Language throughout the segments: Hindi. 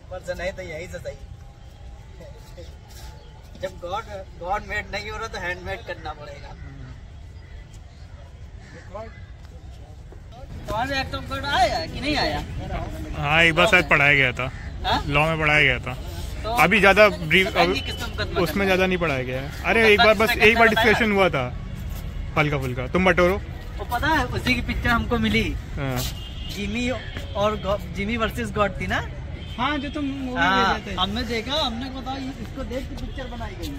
ऊपर से नहीं तो यही से सही। जब गॉड मेड नहीं हो रहा तो हैंडमेड करना पड़ेगा। तुम्हारे एक्टर कार्ड आया कि नहीं आया? हाँ एक बार शायद पढ़ाया गया था, लॉ में पढ़ाया गया था। तो अभी ज्यादा उसमें ज्यादा नहीं पढ़ाया गया है। अरे एक बार बस एक बार डिस्कशन हुआ था हल्का फुल्का। तुम बटोरो। वो पता है उसी की पिक्चर हमको मिली। जिमी और जिमी वर्सेस गॉड थी ना? हाँ जो तुम हमने देखा, हमने बताया इसको देख के पिक्चर बनाई गई है।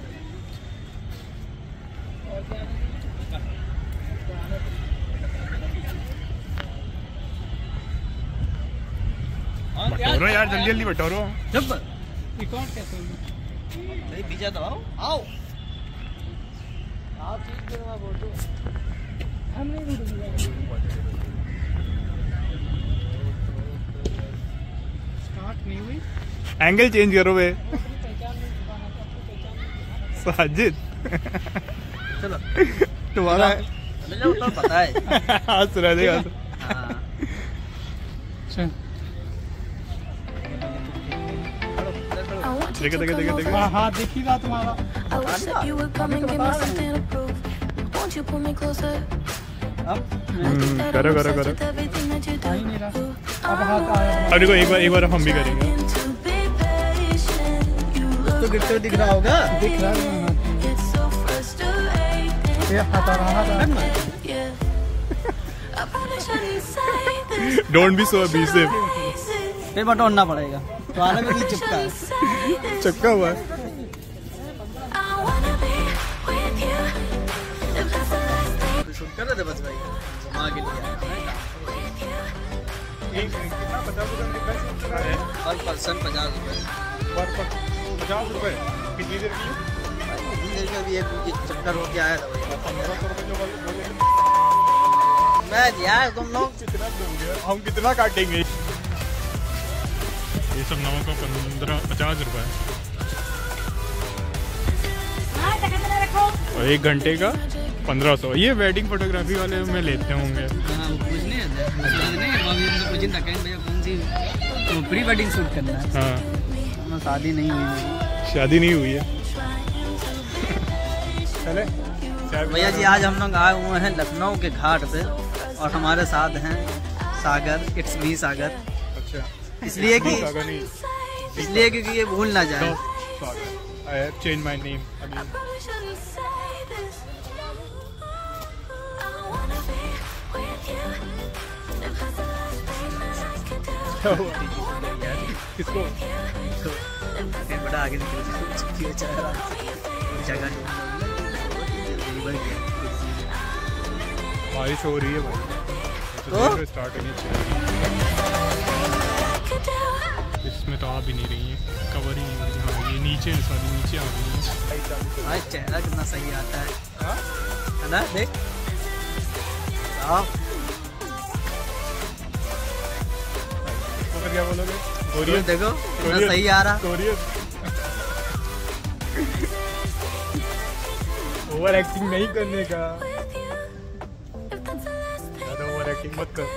बटोरो यार, जल्दी जल्दी बटोरो। जब रिकॉर्ड कैसे नहीं पीछा तो आओ आओ आप चीज करवा बोलो। हम नहीं स्टार्ट नहीं हुई। एंगल चेंज करो बे साजिद। चलो तुम्हारा मुझे तो पता है। हाथ रह देगा। देखो देखो देखो देखो। हाँ दिखी रहा तुम्हारा। करो करो करो। अब हाथ आया। अब देखो एक बार हम भी करेंगे। तो गिरते दिख रहा होगा। दिख रहा है ये हाथ आ रहा है। Don't be so abusive. फिर बटोरना पड़ेगा। तो आने में भी चिपका है। चिपका हुआ है। शूट कर रहे थे बस भाई घुमा के लिए। पर पर्सन 50 रुपए। पर 50 रुपए कितनी देर की? अभी एक चक्कर हो के आया था भाई। 1500 रुपए जो बोले। मैं यार तुम लोग कितना दोगे? हम कितना काटेंगे? ये सब नमक का 50 रुपए और 1 घंटे का 1500। ये वेडिंग फोटोग्राफी वाले में लेते होंगे। प्री वेडिंग शूट करना है। हाँ शादी नहीं हुई। शादी नहीं हुई है। चले भैया जी आज हम लोग आए हुए हैं लखनऊ के घाट पे और हमारे साथ हैं सागर। इट्स मी सागर। अच्छा इसलिए क्योंकि ये भूल ना जाए। I have changed my name again. किसको? बड़ा आगे बारिश हो रही है भाई। तो स्टार्ट होनी चाहिए। इसमें तो आ भी नहीं रही है, कवर ही नहीं हो रही। हाँ ये नीचे है, सारी नीचे आ रही है। भाई चेहरा कितना सही आता है ना? देख क्या बोलोगे? कोरियन देखो कितना सही आ रहा। कोरियन ओवर एक्टिंग नहीं करने का। ज़्यादा ओवर एक्टिंग मत कर।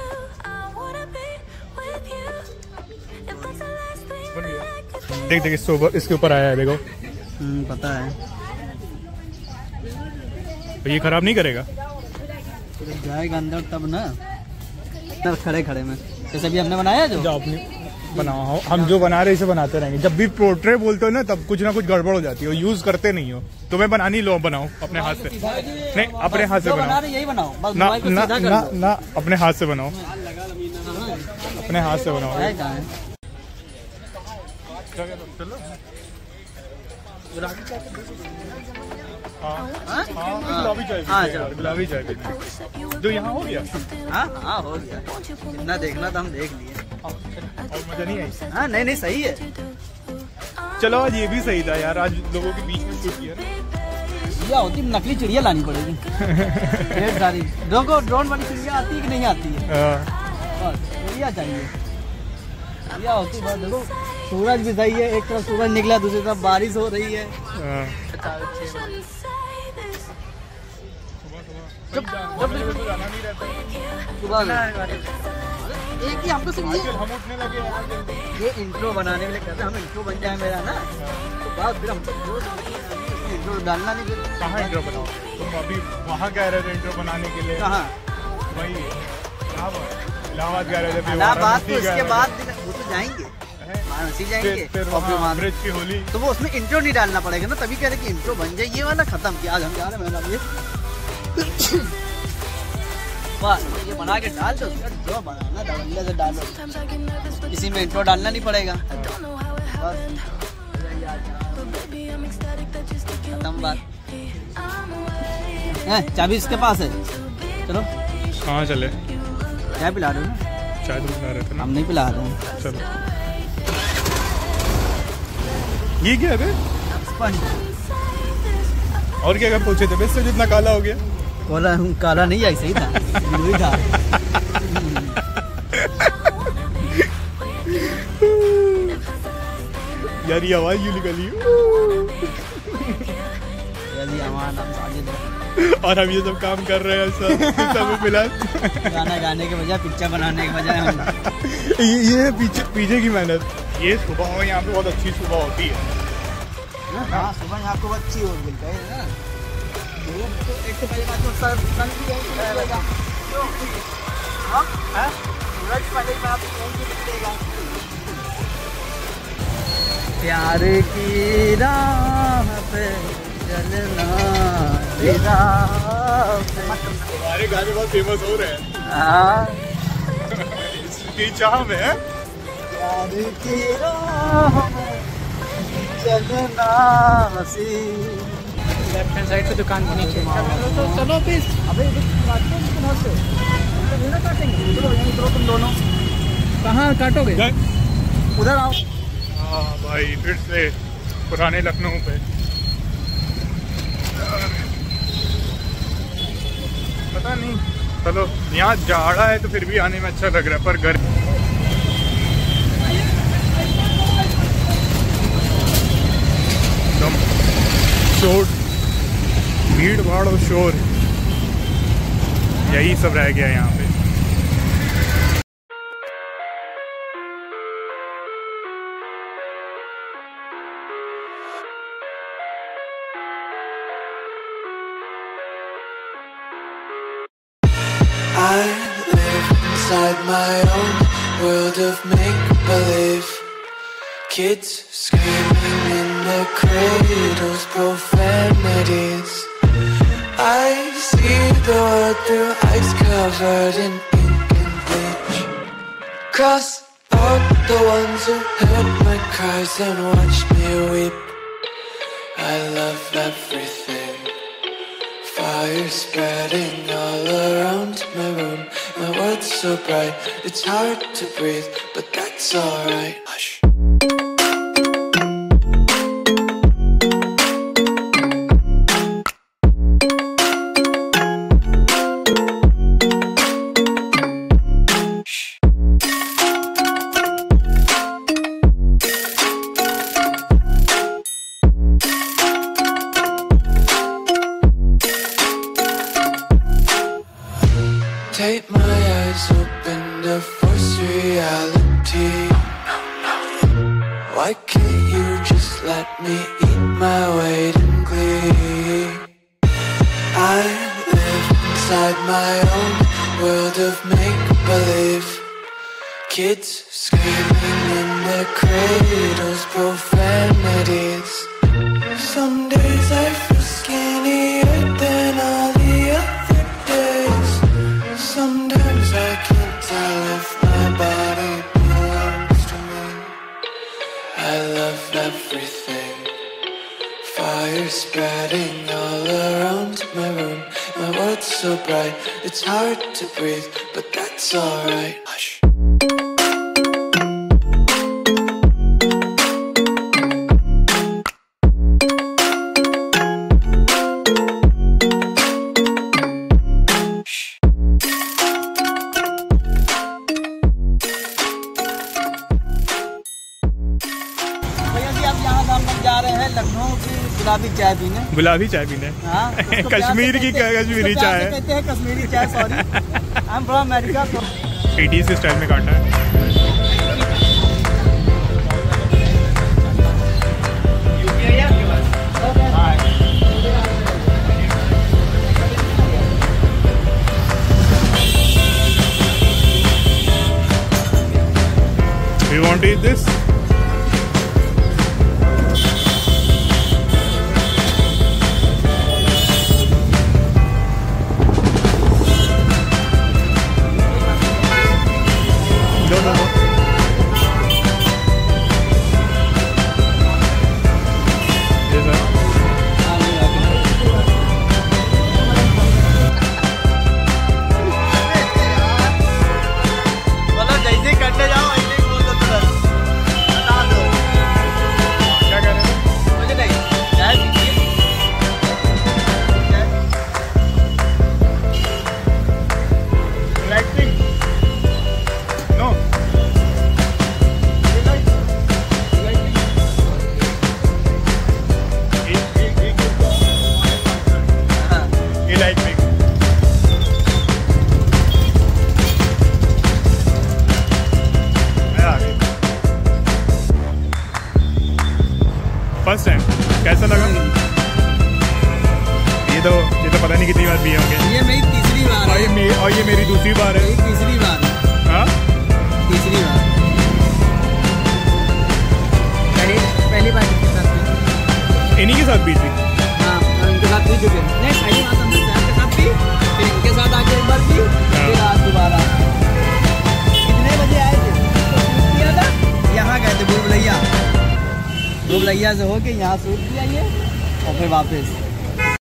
देख देख इसके ऊपर आया है देखो। पता है। तो ये खराब नहीं करेगा? जब जाएगा अंदर तब ना। तब खड़े खड़े में जैसे भी हमने बनाया जो आपने बनाओ। हम जो बना रहे इसे बनाते रहेंगे। जब भी पोर्ट्रेट बोलते हो ना तब कुछ ना कुछ गड़बड़ हो जाती है। यूज करते नहीं हो। तुम्हें बनानी लो, बनाओ अपने हाथ से। नहीं अपने हाथ से बनाओ। यही बनाओ ना ना ना ना अपने हाथ से बनाओ। अपने हाथ से बनाओ। गुलाबी चाय। गुलाबी चाय जो यहाँ हो गया। हाँ हो गया। इतना देखना तो हम देख लिए। और मजा नहीं आई? हाँ नहीं सही है। चलो आज ये भी सही था यार। आज लोगों के बीच में शूट किया। चिड़िया होती, नकली चिड़िया लानी पड़ेगी। ढेर सारी। ड्रोन वाली चिड़िया आती है कि नहीं आती है? चिड़िया चाहिए। चिड़िया होती बस। देखो सूरज भी सही है। एक तरफ सूरज निकला, दूसरी तरफ बारिश हो रही है। सुबह एक ही हमको सिर्फ हम उठने लगे यार जल्दी। ये इंट्रो बनाने में कहते हम इंट्रो बन जाए मेरा ना, तो बाद फिर हमको इंट्रो डालना नहीं। फिर कहाँ इंट्रो बनाओ? तुम अभी वहाँ कह रहे थे इंट्रो बनाने के लिए। कहाँ? वही इलाहाबाद कह रहे थे। इलाहाबाद तो इसके बाद वो तो जाएंगे, वाराणसी जाएंगे, फिर वहाँ ब्रिज की होली, तो वो उसमें इंट्रो नहीं डालना पड़ेगा ना, तभी कह रहे कि इंट्रो बन जाए। ये वाला खत्म किया, आज हम जा रहे हैं मैंने वाह, ये बना के डाल दो, जो बनाना डबल्ले से डालो, इसी में इंट्रो डालना नहीं पड़ेगा। खत्म बात। चाबी इसके पास है, चलो। कहाँ चले? चाय पिला रहे हो ना? चाय तो पिला रहे थे ना। हम नहीं पिला रहे हैं। चलो। ये क्या है? स्पंज। और क्या क्या पूछे थे? बस से जितना काला हो गया। काला नहीं, ऐसे ही था, ब्लू था। यार ये आवाज यूं निकली। और हम ये सब काम कर रहे हैं सब मिला। गाना गाने के बजाय पिक्चर बनाने के बजाय हम ये पीछे की मेहनत। ये सुबह यहाँ पे बहुत अच्छी सुबह होती है। हाँ, सुबह यहाँ को अच्छी हो गई है ना। तो एक तो पहले बात तो सन भी यहीं से निकलेगा। क्यों? हाँ? सूरज पहले बात यहीं से निकलेगा। प्यार की राह पे चलना, हमारे गाने बहुत फेमस हो रहे हैं। हाँ, इसकी चाह में प्यार की राह में चलना हसी। लेफ्ट हैंड साइड से दुकान के नीचे। तो चलो प्लीज। अबे काटेंगे, तुम दोनों कहाँ काटोगे? उधर आओ। हाँ भाई, फिर से पुराने लखनऊ पे। पता नहीं, चलो यहाँ जाड़ा है तो फिर भी आने में अच्छा लग रहा है, पर घर एकदम शोर, भीड़ भाड़ और शोर, यही सब रह गया यहाँ पे। I live inside my own world of make-believe. Kids screaming in their cradles, profanities. I see the world through ice covered in ink and bleach. Cross out the ones who heard my cries and watched me weep. I love everything. Fire spreading all around my room. My world's so bright, it's hard to breathe, but that's alright. Hush. Take my eyes open to force reality. Why can't you just let me eat my weight in glee? I live inside my own world of make-believe. Kids screaming in their cradles, profanities. Some days I feel skinnier than all the other days. Sometimes I can't tell if my body belongs to me. I love everything. Fire spreading all around my room. My world's so bright, it's hard to breathe, but that's alright. Hush. जा रहे हैं लखनऊ की गुलाबी चाय पीने। गुलाबी चाय पीने? हाँ, कश्मीर की कश्मीरी चाय कहते हैं कश्मीरी चाय। Sorry, I am from America. 80s के स्टाइल में काटा है। You want to eat this? No. Yes, sir. मतलब जैसे करने जाओ ऐसे ही बोल दो तुरंत, बता दो। क्या कह रहे हैं? मुझे नहीं चाय पीजिए। Light pink? No. हाँ, ये लाइट पिंक। फर्स्ट टाइम कैसा लगा? ये तो पता नहीं कितनी बार पिए होंगे। ये मेरी तीसरी बार है। और ये मेरी दूसरी बार है। मेरी तीसरी बार है। हाँ? तीसरी बार। पहली बार किसके साथ थी? इन्हीं के साथ पी थी। हाँ, उनके साथ पी चुके हैं। नहीं, पहली बार हमने सैम के साथ पी, फिर इनके साथ आके एक बार पी, फिर आज दोबारा। कितने बजे आए थे? किया था? यहाँ गए थे भूल भुलैया से होके यहाँ शूट किया ये और फिर वापस।